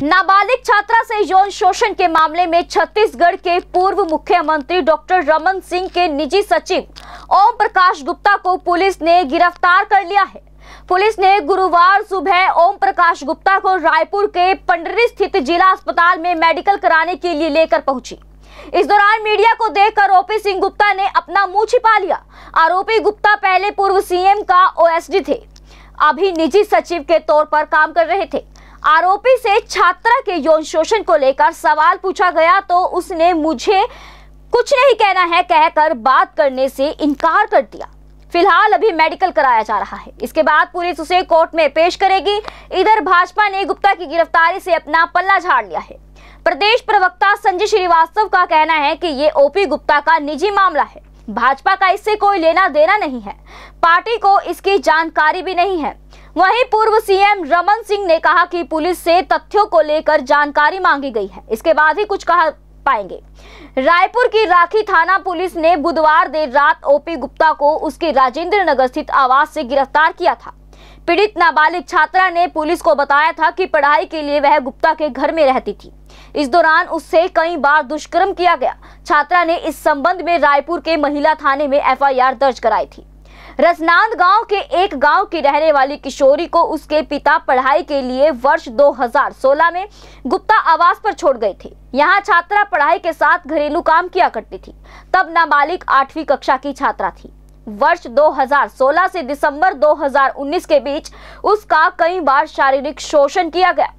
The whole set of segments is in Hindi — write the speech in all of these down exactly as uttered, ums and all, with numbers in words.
नाबालिग छात्रा से यौन शोषण के मामले में छत्तीसगढ़ के पूर्व मुख्यमंत्री डॉक्टर रमन सिंह के निजी सचिव ओम प्रकाश गुप्ता को पुलिस ने गिरफ्तार कर लिया है। पुलिस ने गुरुवार सुबह ओम प्रकाश गुप्ता को रायपुर के पंडरी स्थित जिला अस्पताल में मेडिकल कराने के लिए लेकर पहुंची। इस दौरान मीडिया को देखकर ओपी सिंह गुप्ता ने अपना मुंह छिपा लिया। आरोपी गुप्ता पहले पूर्व सीएम का ओएसडी थे, अभी निजी सचिव के तौर पर काम कर रहे थे। आरोपी से छात्रा के यौन शोषण को लेकर सवाल पूछा गया तो उसने मुझे कुछ नहीं कहना है कहकर बात करने से इनकार कर दिया। फिलहाल अभी मेडिकल कराया जा रहा है, इसके बाद पुलिस उसे कोर्ट में पेश करेगी। इधर भाजपा ने गुप्ता की गिरफ्तारी से अपना पल्ला झाड़ लिया है। प्रदेश प्रवक्ता संजय श्रीवास्तव का कहना है कि ये ओपी गुप्ता का निजी मामला है, भाजपा का इससे कोई लेना देना नहीं है, पार्टी को इसकी जानकारी भी नहीं है। वहीं पूर्व सीएम रमन सिंह ने कहा कि पुलिस से तथ्यों को लेकर जानकारी मांगी गई है, इसके बाद ही कुछ कहा पाएंगे। रायपुर की राखी थाना पुलिस ने बुधवार देर रात ओपी गुप्ता को उसके राजेंद्र नगर स्थित आवास से गिरफ्तार किया था। पीड़ित नाबालिग छात्रा ने पुलिस को बताया था कि पढ़ाई के लिए वह गुप्ता के घर में रहती थी। इस दौरान उससे कई बार दुष्कर्म किया गया। छात्रा ने इस संबंध में रायपुर के महिला थाने में एफ आई आर दर्ज कराई थी। रसनांद गांव के एक गांव की रहने वाली किशोरी को उसके पिता पढ़ाई के लिए वर्ष दो हज़ार सोलह में गुप्ता आवास पर छोड़ गए थे। यहां छात्रा पढ़ाई के साथ घरेलू काम किया करती थी। तब नाबालिग आठवीं कक्षा की छात्रा थी। वर्ष दो हज़ार सोलह से दिसंबर दो हज़ार उन्नीस के बीच उसका कई बार शारीरिक शोषण किया गया।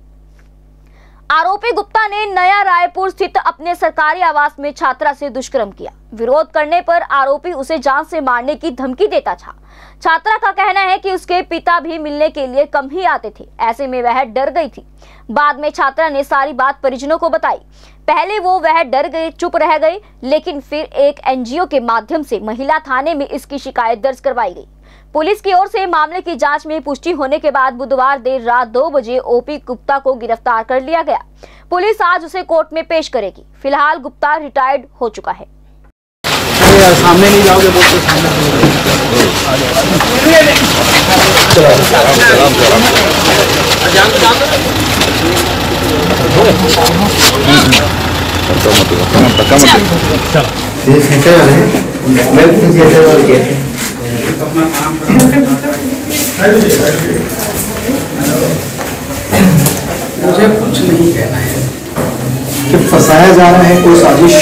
आरोपी गुप्ता ने नया रायपुर स्थित अपने सरकारी आवास में छात्रा से दुष्कर्म किया। विरोध करने पर आरोपी उसे जान से मारने की धमकी देता था। छात्रा का कहना है कि उसके पिता भी मिलने के लिए कम ही आते थे, ऐसे में वह डर गई थी। बाद में छात्रा ने सारी बात परिजनों को बताई। पहले वो वह डर गई, चुप रह गई, लेकिन फिर एक एनजीओ के माध्यम से महिला थाने में इसकी शिकायत दर्ज करवाई गई। पुलिस की ओर से मामले की जांच में पुष्टि होने के बाद बुधवार देर रात दो बजे ओपी गुप्ता को गिरफ्तार कर लिया गया। पुलिस आज उसे कोर्ट में पेश करेगी। फिलहाल गुप्ता रिटायर्ड हो चुका है। यार सामने नहीं जाओगे, बोलते सामने मुझे कुछ नहीं कहना है कि फंसाया जा रहा है कोई साजिश।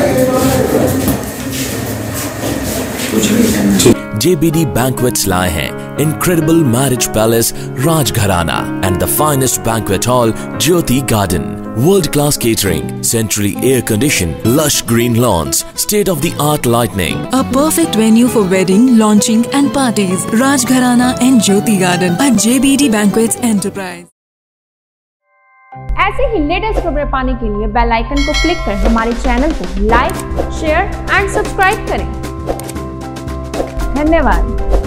J B D Banquets लाए हैं Incredible Marriage Palace Rajgharana and the finest banquet hall Jyoti Garden. World-class catering, centrally air-conditioned, lush green lawns, state-of-the-art lighting. A perfect venue for wedding, launching and parties. Rajgharana and Jyoti Garden at J B D Banquets Enterprise. ऐसे ही लेटेस्ट खबरें पाने के लिए बेल आइकन को क्लिक कर हमारे चैनल को लाइक, शेयर एंड सब्सक्राइब करें। धन्यवाद।